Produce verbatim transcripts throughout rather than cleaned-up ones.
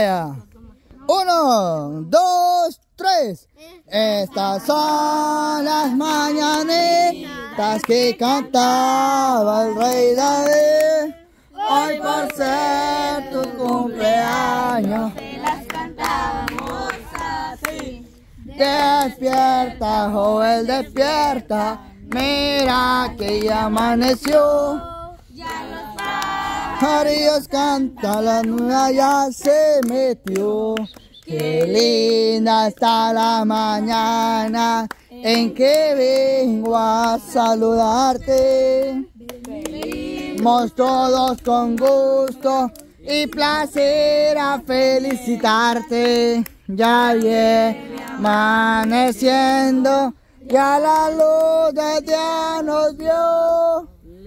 Uno, dos, tres. Estas son las mañanitas que cantaba el rey David. Hoy por ser tu cumpleaños te las cantamos así. Despierta, joven, despierta. Mira que ya amaneció. Ya los Dios canta, la luna ya se metió. Qué linda está la mañana en que vengo a saludarte. Vamos todos con gusto y placer a felicitarte. Ya viene amaneciendo, ya la luz del día nos dio.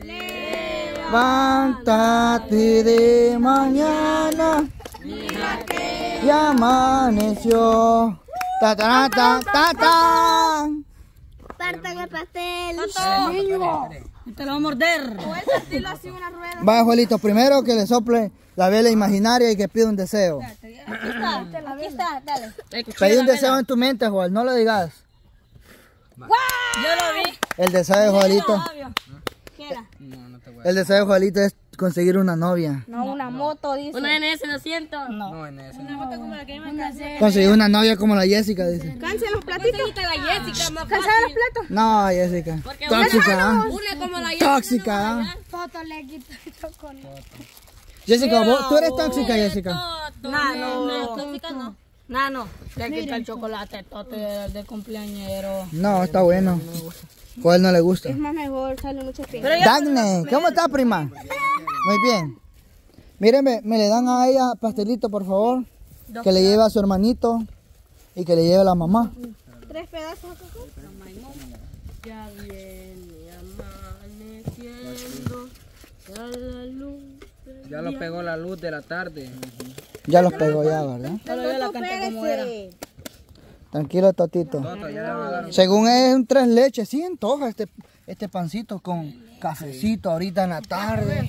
Levántate de mañana, ya amaneció. Ta ta ta ta ta. Partan el pastel. Te lo va a morder. Vaya, Juelito, primero que le sople la vela imaginaria y que pida un deseo. Aquí está, aquí está, dale. Pedí un deseo en tu mente, Joel, no lo digas. Yo lo vi. El deseo de Joelito, ¿Qué era? el deseo de Joelito es conseguir una novia. No, una moto, dice. Una N S doscientos. No, en ese. Una moto como la que me cansé. Conseguir una novia como la Jessica, dice. Canse los platitos. La Jessica, más Cansa los platos. No, Jessica. Porque Tóxica, ¿ah? Una como la Jessica. Tóxica, ¿ah? Toto le quito el chocolate. Jessica, vos- tú eres tóxica, Jessica. No, no, no. Tóxica no. No, no. Le quita el chocolate tote de, de cumpleañero. No, está bueno. Joel no le gusta. Es más mejor, sale mucho tiempo. Dagne, ¿cómo está, prima? Muy bien. Mírenme, me le dan a ella pastelito, por favor. Que le lleve a su hermanito y que le lleve a la mamá. Tres pedazos. Ya viene amaneciendo, ya la luz. Ya lo pegó la luz de la tarde. Ya los pegó ya, ¿verdad? Solo yo la canté como era. Tranquilo, Totito. Toto, ya le va a dar un- Según es un tres leches, sí antoja este, este pancito con cafecito ahorita en la tarde.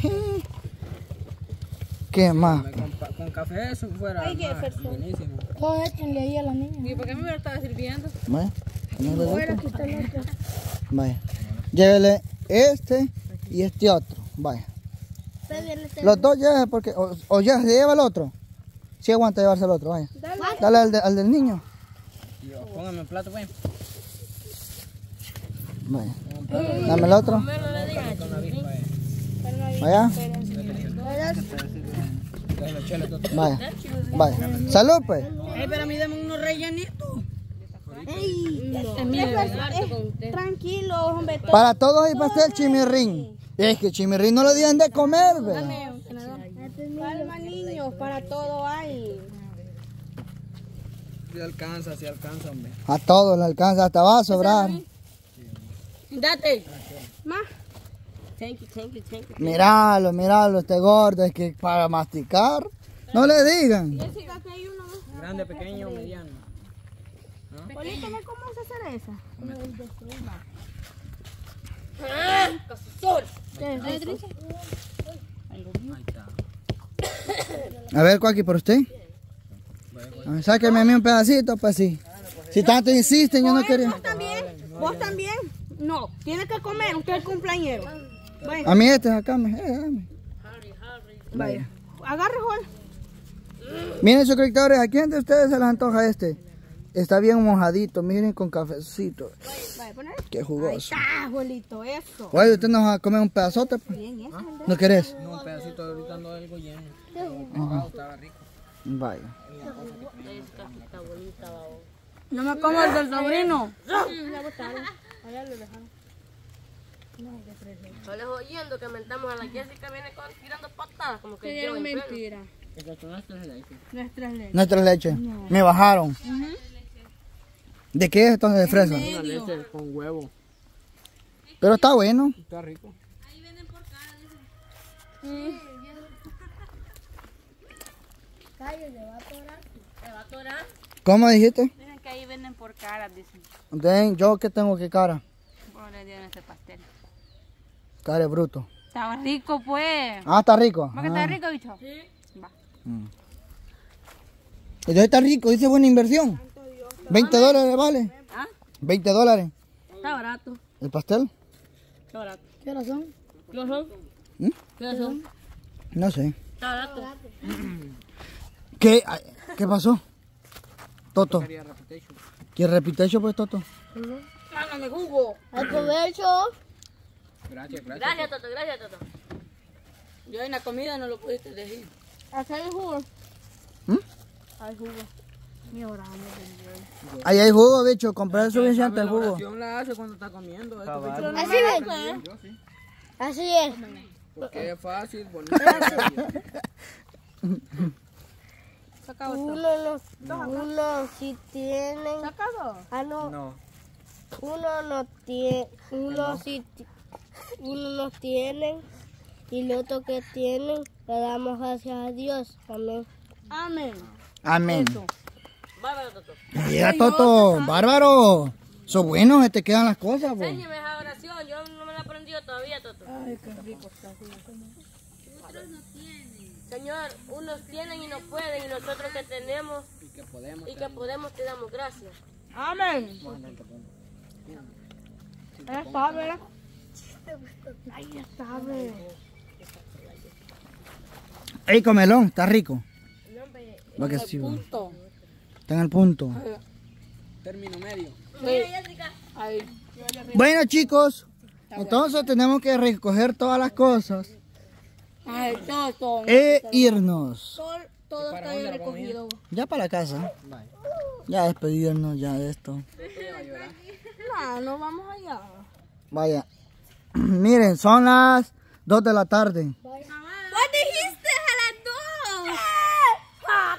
¿Qué más? Con, pa- con café eso fuera Ay, qué más persona. buenísimo. Todo échenle ahí a la niña. ¿Y por qué me lo estaba sirviendo? Vaya, ¿no le gusta? Aquí está el otro. Vaya. Llévele este y este otro. Vaya. Los dos llévele porque... O, o ya se lleva el otro. Si aguanta llevarse el otro, vaya. Dale al, de- al del niño. Y yo, póngame el plato, pues. Vaya. Dame el otro. Con la avispa, eh. Vaya. Déjalo, chele, Toto. Vaya. Vaya. Salud, pues. Ey, pero a mí dame unos rellenitos. Tranquilo, hombre. todo- Para todos hay pastel chimirrín. Es que chimirrín no lo deben de comer, ¿verdad? Calma, niños, para todo hay. Si alcanza, si alcanza, hombre. A todos le alcanza, hasta va a sobrar. Date. Más. Thank you, thank you, thank you. Míralo, míralo, este gordo, es que para masticar, no le digan. Jessica, que hay uno más. Grande, pequeño, mediano. Polito, ¿me cómo se hace esa? ¿Qué es eso? Ahí está. A ver, Cuaki, por usted. A ver, sáqueme a mí un pedacito, pues sí. Si tanto insisten, yo no quería. ¿Vos también? ¿Vos también? No, tiene que comer, usted es el cumpleañero. Bueno, A mí este, acá, me, eh, dame. vaya. Agarre, Juan. Miren, suscriptores, ¿a quién de ustedes se les antoja este? Está bien mojadito, miren, con cafecito. Vaya, poner. Qué jugoso. Ah, abuelito, eso. Oye, ¿usted nos va a comer un pedazote? Pues? Bien, eso. ¿No querés? No, un pedacito ahorita ando algo lleno. Wow, estaba rico. Vaya. No me como el del sobrino. Solo oyendo que mentamos a la Jessica viene con, tirando patadas como que yo. Mentira. Nuestras leyes. Nuestra leche. Me bajaron. ¿De qué es entonces? De fresa. Una leche con huevo. Pero está bueno. Está rico. ¿Cómo dijiste? Dicen que ahí venden por caras, dicen. Den, ¿yo qué tengo que cara? Bueno, le dieron ese pastel. Cara de bruto. Estaba rico, pues. Ah, está rico. ¿Va que Ah. está rico, bicho? Sí. Va. Mm. Entonces está rico, dice buena inversión. veinte dólares vale. ¿Ah? veinte dólares. Está barato. ¿El pastel? Está barato. ¿Qué horas son? ¿Qué son? ¿Mm? ¿Qué son? No sé. Está barato. ¿Qué, ay, ¿qué pasó? Toto. Quería repetition. ¿Quieres repetir eso pues, Toto? Mándame jugo. Al provecho. Gracias, gracias. Gracias, Toto, gracias, Toto. Yo en la comida no lo pudiste decir. Acá hay jugo. ¿Mm? Hay jugo. Mi hora, Ahí hay jugo, bicho. Comprar suficiente La jugo. oración la hace cuando está comiendo. Esto, Cabal. bicho, no Así me- es. Yo sí. Así es. Porque es fácil, bonito. gracias. Uno no, uno si tienen. Ah, no. No. Uno no tiene, uno si ti- uno no tienen y lo otro que tienen le damos gracias a Dios. Amén. Amén. Amén. Bárbaro, Toto. Llega Toto. Bárbaro. Son buenos, se te quedan las cosas, pues. Enséñame esa oración. Yo no me la he aprendido todavía, Toto. Ay, qué rico está. Señor, unos tienen y no pueden, y nosotros que tenemos Y que podemos. y que podemos te damos gracias. Amén. Ahí está, ¿verdad? Ahí está, ¿verdad? Ey, comelón, está rico. Va que sí, va. Punto. Está en el punto. Término medio. Mira, Jessica. Ahí. Bueno, chicos. Entonces tenemos que recoger todas las cosas Ay, todo. e irnos. Todo, todo está bien recogido. Ya para la casa. Ya despedirnos ya de esto. No, no vamos allá. Vaya. Miren, son las dos de la tarde. ¿Cuál dijiste? A las dos. ¡Ah!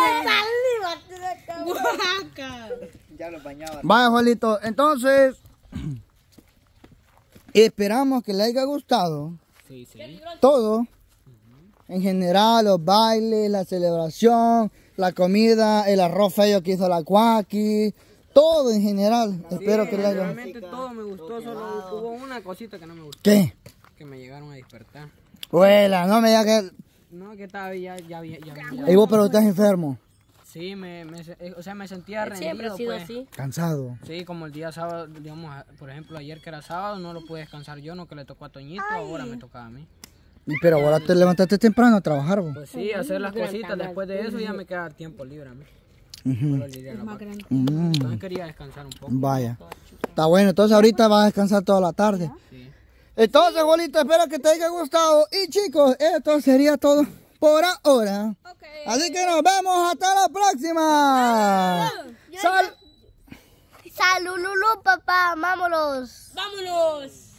¡Qué Ya los bañaba. Vaya, Juanito. Entonces, esperamos que le haya gustado Sí, sí. todo. En general, los bailes, la celebración, la comida, el arroz feo que hizo la Cuaki. Todo en general. Espero que le haya gustado. Realmente todo me gustó, solo hubo una cosita que no me gustó. ¿Qué? Que me llegaron a despertar. Huela, no me digas que... No, que estaba ya, ya, ya, ya, ya- Y vos, pero estás enfermo. Sí, me, me, eh, o sea, me sentía rendido, Siempre ha sido pues. así. Cansado. Sí, como el día sábado, digamos, a- por ejemplo, ayer que era sábado, no lo pude descansar yo, no que le tocó a Toñito, ahora me tocaba a mí. Y pero ahora te levantaste temprano a trabajar, vos. Pues sí, hacer las cositas, después de eso ya me queda tiempo libre a mí. Ujú. Solo le iría a la parte. Mm, Entonces quería descansar un poco. vaya. Está bueno, entonces ahorita vas a descansar toda la tarde. Sí. Entonces, Juanito, espero que te haya gustado. Y chicos, esto sería todo por ahora. Así que nos vemos hasta la próxima. Sal. Salud, Lulu, papá, vámonos. ¡Vámonos!